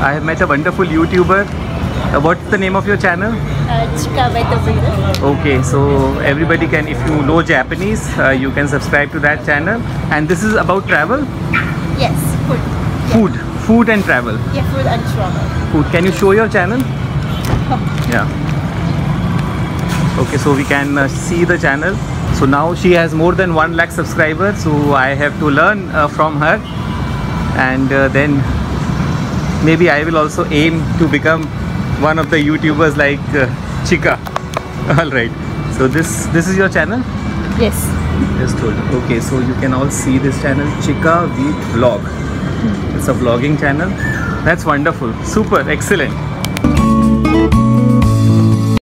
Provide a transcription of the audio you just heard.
I have met a wonderful YouTuber. What's the name of your channel? Chika by the Buddha. Okay, so everybody can, if you know Japanese, you can subscribe to that channel. And this is about travel? Yes, food. Food and travel. Yeah, food and travel. Food. Can you show your channel? Yeah. Okay, so we can see the channel. So now she has more than 1 lakh subscribers. So I have to learn from her, and then maybe I will also aim to become one of the YouTubers like Chika. All right. So this is your channel? Yes. Just told. Okay, so you can all see this channel, Chika Wheat Vlog. It's a vlogging channel. That's wonderful. Super. Excellent.